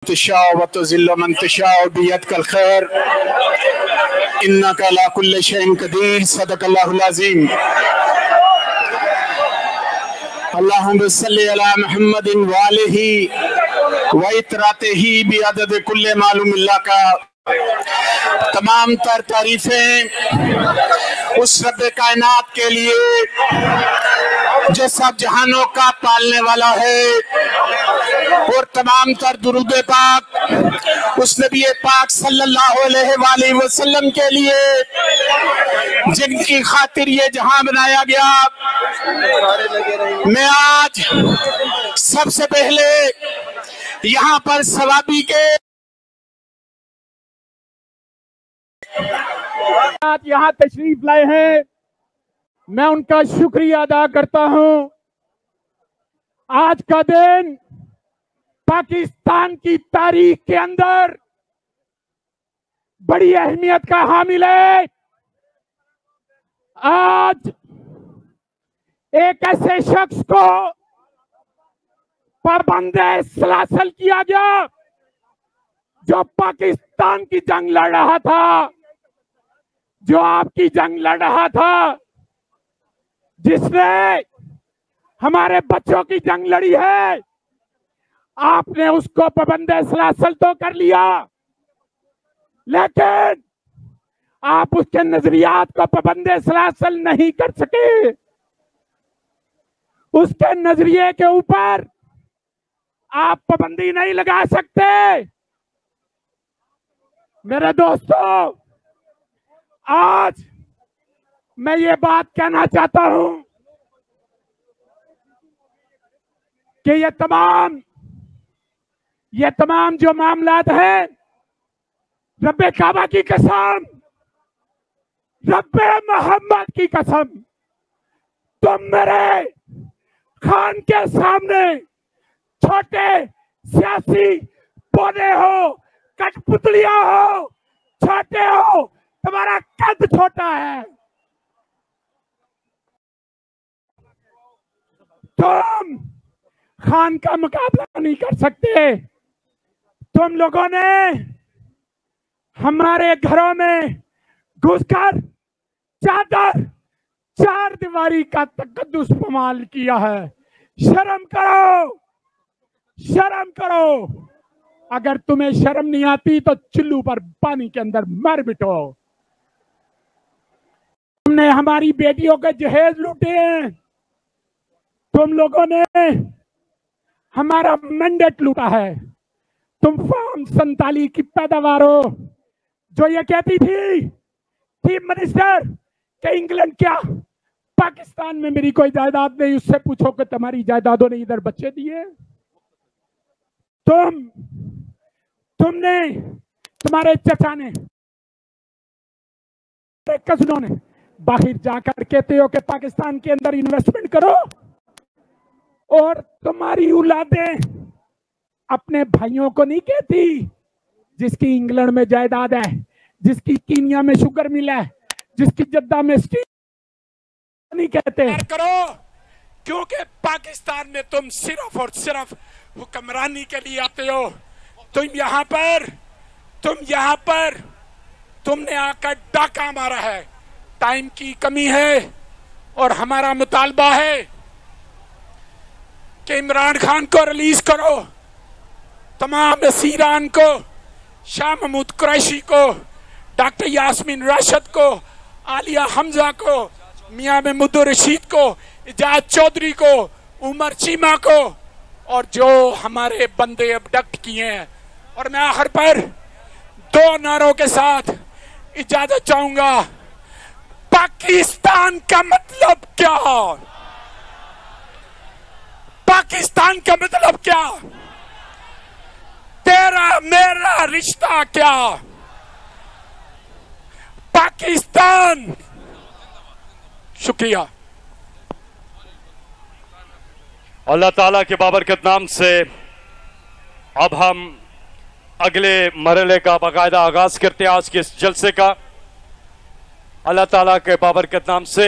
तशाअ व तुज़िल्लु मन तशाअ बियदिकल खैर इन्नका अला कुल्लि शैइन क़दीर सदक़ल्लाहुल अज़ीम। अल्लाहुम्मा सल्लि अला मुहम्मदिन व आलिहि व इतरातिही बिअदद कुल्लि मालूम लका। तमाम तर तारीफें उस रब्बे कायनात के लिए जो सब जहानों का पालने वाला है, और तमाम तर दुरूद पाक उस नबी पाक सल्लल्लाहु अलैहि वसल्लम के लिए जिनकी खातिर ये जहां बनाया गया। मैं आज सबसे पहले यहाँ पर सवाबी के यहाँ तशरीफ लाए हैं, मैं उनका शुक्रिया अदा करता हूं। आज का दिन पाकिस्तान की तारीख के अंदर बड़ी अहमियत का हामिल है। आज एक ऐसे शख्स को पाबंदे सलासल किया गया जो पाकिस्तान की जंग लड़ रहा था, जो आपकी जंग लड़ रहा था, जिसने हमारे बच्चों की जंग लड़ी है। आपने उसको पाबंदे सलासल तो कर लिया, लेकिन आप उसके नजरियात को पाबंदे सलासल नहीं कर सके। उसके नजरिए के ऊपर आप पाबंदी नहीं लगा सकते। मेरे दोस्तों, आज मैं ये बात कहना चाहता हूं कि ये तमाम जो मामलात हैं, रब्बे काबा की कसम, रब्बे मोहम्मद की कसम, तुम मेरे खान के सामने छोटे सियासी पौधे हो, कठपुतलियां हो, छोटे हो, तुम्हारा कद छोटा है। तुम खान का मुकाबला नहीं कर सकते। तुम लोगों ने हमारे घरों में घुसकर चार दीवारी का तकद्दुस इस्तेमाल किया है। शर्म करो, शर्म करो। अगर तुम्हें शर्म नहीं आती तो चुल्लू पर पानी के अंदर मर मिटो। तुमने हमारी बेटियों के जहेज लूटे हैं, तुम लोगों ने हमारा मैंडेट लूटा है। तुम फार्म 47 की पैदावार हो, जो ये कहती थी चीफ मिनिस्टर कि इंग्लैंड क्या पाकिस्तान में मेरी कोई जायदाद नहीं, उससे पूछो कि तुम्हारी जायदादों ने इधर बच्चे दिए। तुमने, तुम्हारे चचा ने, कज़नों ने बाहर जाकर कहते हो कि पाकिस्तान के अंदर इन्वेस्टमेंट करो, और तुम्हारी औलादें अपने भाइयों को नहीं कहती जिसकी इंग्लैंड में जायदाद है, जिसकी कीनिया में शुगर मिल है, जिसकी जद्दा में स्टील, नहीं कहते करो, क्योंकि पाकिस्तान में तुम सिर्फ और सिर्फ हुक्मरानी के लिए आते हो। तुम यहाँ पर तुमने आकर डाका मारा है। टाइम की कमी है और हमारा मुतालबा है कि इमरान खान को रिलीज करो, तमाम असीरान को, शाह महमूद कुरैशी को, डॉक्टर यास्मीन राशिद को, आलिया हमजा को, मियां महमूद रशीद को, इजाज चौधरी को, उमर चीमा को, और जो हमारे बंदे अबडक्ट किए हैं। और मैं आखिर पर 2 नारों के साथ इजाजत चाहूंगा। पाकिस्तान का मतलब क्या? पाकिस्तान का मतलब क्या? तेरा मेरा रिश्ता क्या? पाकिस्तान। शुक्रिया। अल्लाह ताला के बाबरकत नाम से अब हम अगले मरहले का बाकायदा आगाज करते हैं आज के इस जलसे का। अल्लाह ताला के बाबरकत नाम से